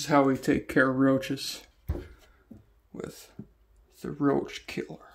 is how we take care of roaches with the roach killer.